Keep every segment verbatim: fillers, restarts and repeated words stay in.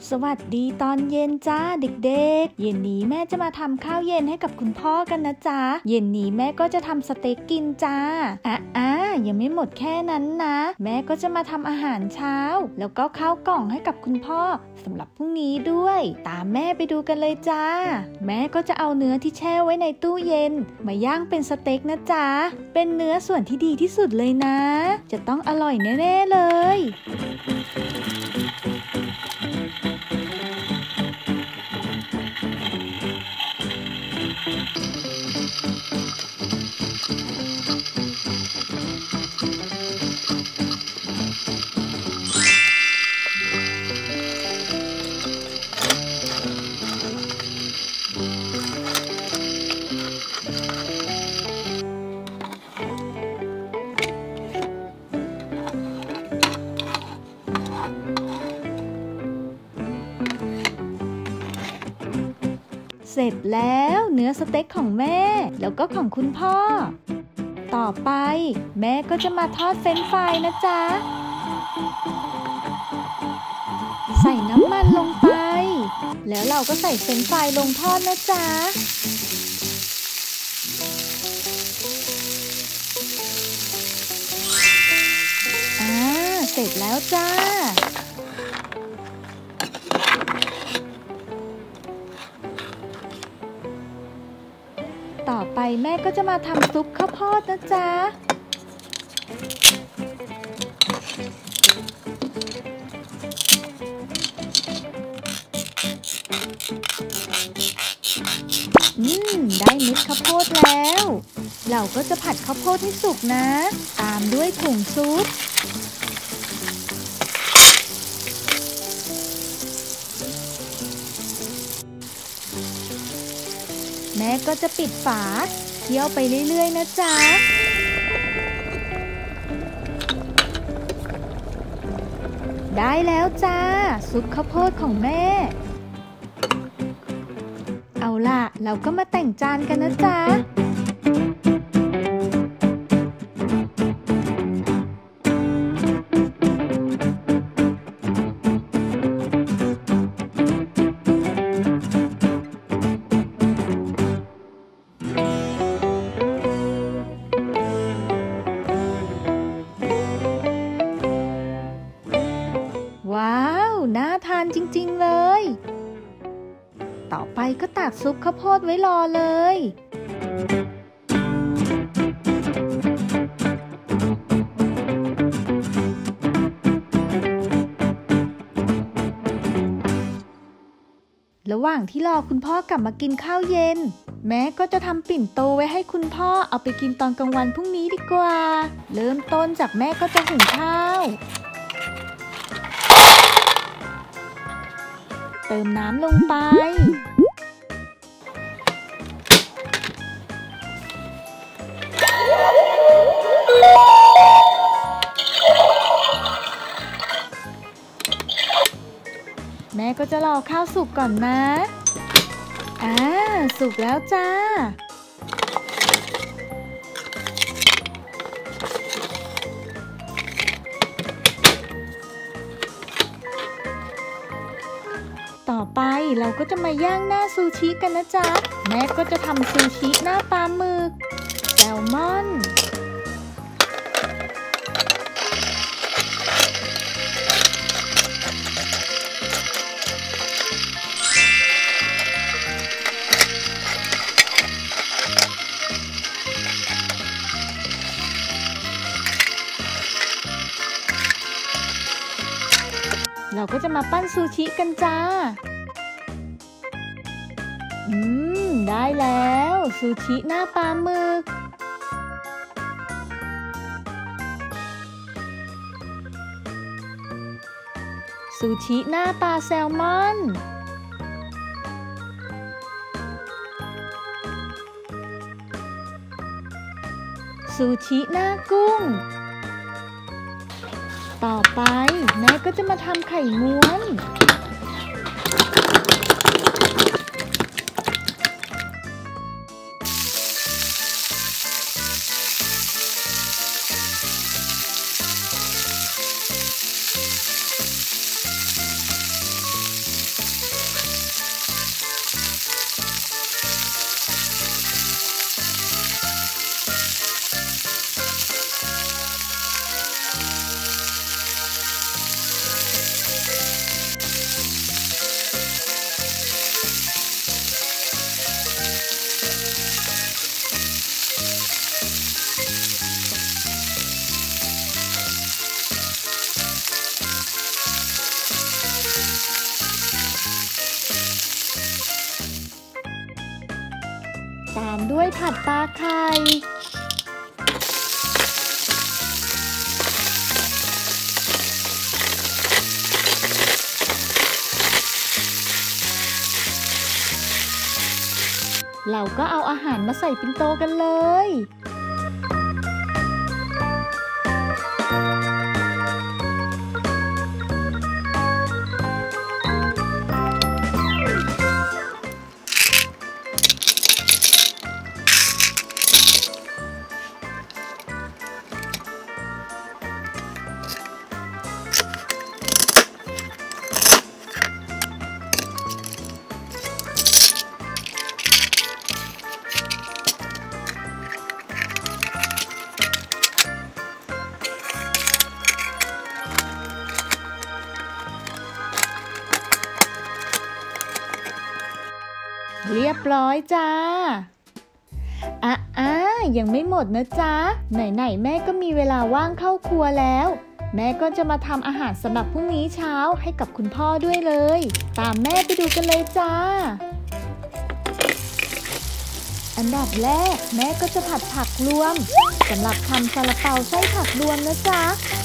สวัสดีตอนเย็นจ้าเด็กๆเย็นนี้แม่จะมาทำข้าวเย็นให้กับคุณพ่อกันนะจ๊ะเย็นนี้แม่ก็จะทำสเต็กกินจ้าอ่ะอ่ะยังไม่หมดแค่นั้นนะแม่ก็จะมาทำอาหารเช้าแล้วก็ข้าวกล่องให้กับคุณพ่อสำหรับพรุ่งนี้ด้วยตามแม่ไปดูกันเลยจ้าแม่ก็จะเอาเนื้อที่แช่ไว้ในตู้เย็นมาย่างเป็นสเต็กนะจ๊ะเป็นเนื้อส่วนที่ดีที่สุดเลยนะจะต้องอร่อยแน่ๆเลยเสร็จแล้วเนื้อสเต็กของแม่แล้วก็ของคุณพ่อต่อไปแม่ก็จะมาทอดเฟรนช์ฟรายนะจ๊ะใส่น้ำมันลงไปแล้วเราก็ใส่เฟรนช์ฟรายลงทอดนะจ๊ะอ่าเสร็จแล้วจ้าต่อไปแม่ก็จะมาทำซุปข้าวโพดนะจ๊ะอืมได้เม็ดข้าวโพดแล้วเราก็จะผัดข้าวโพดให้สุกนะตามด้วยผงซุปแม่ก็จะปิดฝาเคี่ยวไปเรื่อยๆนะจ๊ะได้แล้วจ้าซุปข้าวโพดของแม่เอาล่ะเราก็มาแต่งจานกันนะจ๊ะว้าวน่าทานจริงๆเลยต่อไปก็ตักซุปข้าวโพดไว้รอเลยระหว่างที่รอคุณพ่อกลับมากินข้าวเย็นแม่ก็จะทำปิ่นโตไว้ให้คุณพ่อเอาไปกินตอนกลางวันพรุ่งนี้ดีกว่าเริ่มต้นจากแม่ก็จะหุงข้าวเติมน้ำลงไปแม่ก็จะรอข้าวสุกก่อนนะอ่าสุกแล้วจ้าต่อไปเราก็จะมาย่างหน้าซูชิกันนะจ๊ะแม่ก็จะทำซูชิหน้าปลาหมึกแซลมอนเราก็จะมาปั้นซูชิกันจ้าอืมได้แล้วซูชิหน้าปลาหมึกซูชิหน้าปลาแซลมอนซูชิหน้ากุ้งต่อไปแม่ก็จะมาทำไข่ม้วนามด้วยผัดปลาไข่เราก็เอาอาหารมาใส่ปิ่นโตกันเลยเรียบร้อยจ้าอ่ะอ่ะยังไม่หมดนะจ๊ะไหนๆแม่ก็มีเวลาว่างเข้าครัวแล้วแม่ก็จะมาทำอาหารสำหรับพรุ่งนี้เช้าให้กับคุณพ่อด้วยเลยตามแม่ไปดูกันเลยจ้าอันดับแรกแม่ก็จะผัดผักรวมสำหรับทำซาลาเปาไส้ผักรวมนะจ๊ะ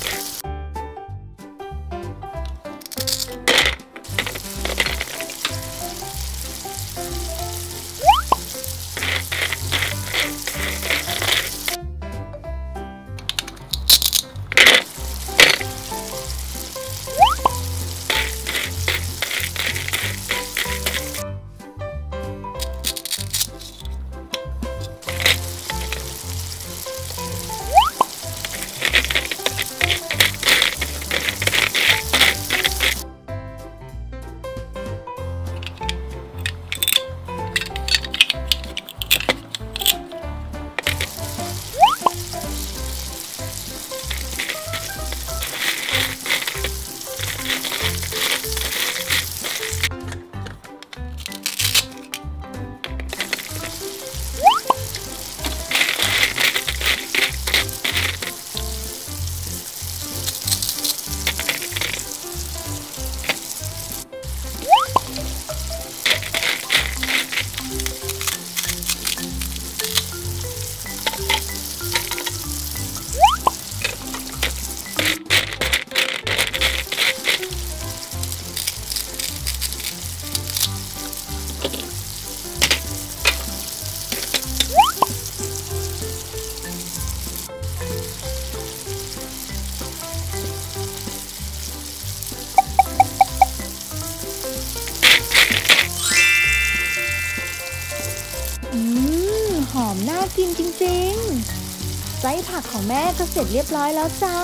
หอมน่ากินจริงๆไส้ผักของแม่ก็เสร็จเรียบร้อยแล้วจ้า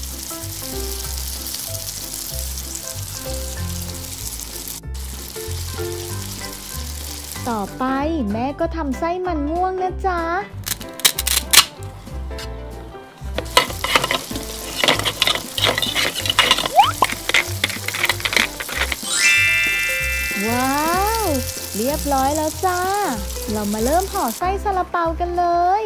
ต่อไปแม่ก็ทำไส้มันม่วงนะจ๊ะว้าวเรียบร้อยแล้วจ้าเรามาเริ่มห่อไส้ซาลาเปากันเลย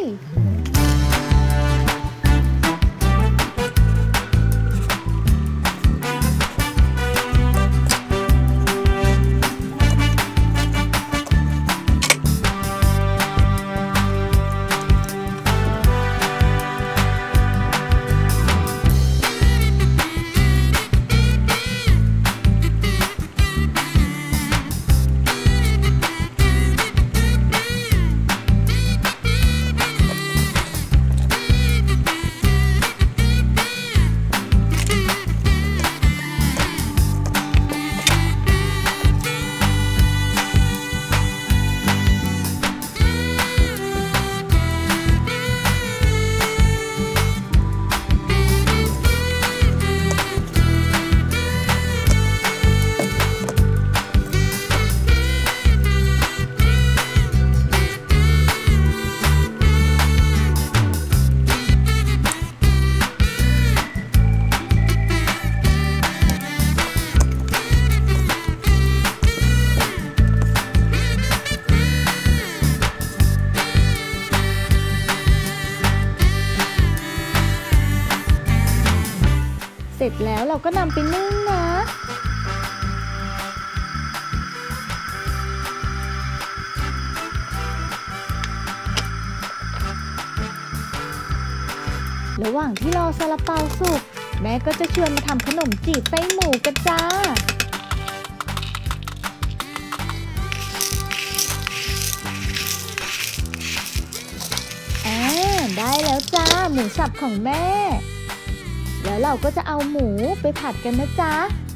เสร็จแล้วเราก็นำไปนึ่งนะระหว่างที่รอซาลาเปาสุกแม่ก็จะชวนมาทำขนมจีบไส้หมูกันจ้าอ่าได้แล้วจ้าหมูสับของแม่แล้วเราก็จะเอาหมูไปผัดกันนะจ๊ะ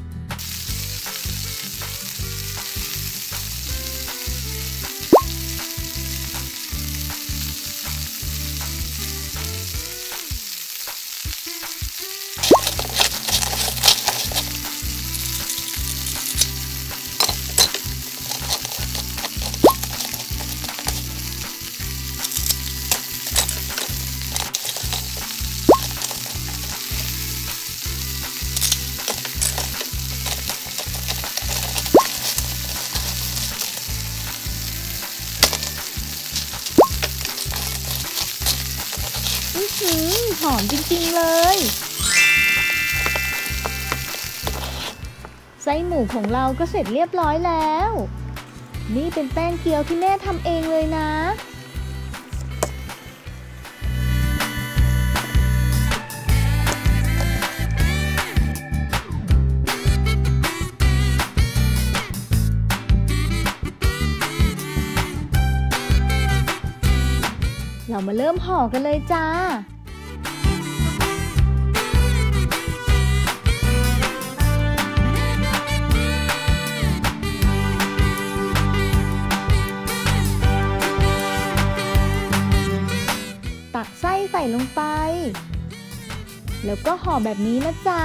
หอมจริงๆเลยไส้หมูของเราก็เสร็จเรียบร้อยแล้วนี่เป็นแป้งเกี๊ยวที่แม่ทำเองเลยนะเรามาเริ่มห่อกันเลยจ้าตักไส้ใส่ลงไปแล้วก็ห่อแบบนี้นะจ๊ะ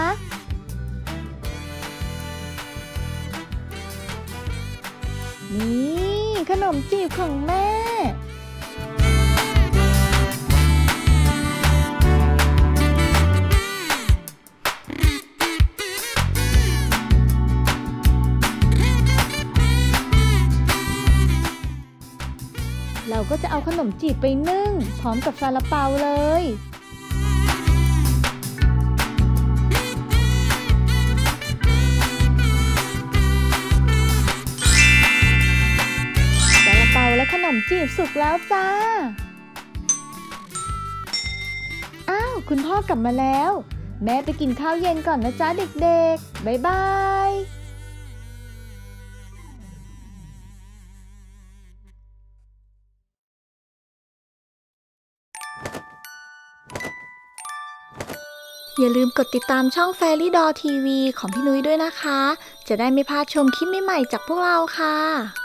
นี่ขนมจีบของแม่เราก็จะเอาขนมจีบไปนึ่งพร้อมกับซาลาเปาเลยซาลาเปาและขนมจีบสุกแล้วจ้าอ้าวคุณพ่อกลับมาแล้วแม่ไปกินข้าวเย็นก่อนนะจ๊ะเด็กๆบ๊ายบายอย่าลืมกดติดตามช่อง Fairy Doll ที วี ของพี่นุ้ยด้วยนะคะจะได้ไม่พลาดชมคลิปใหม่ๆจากพวกเราค่ะ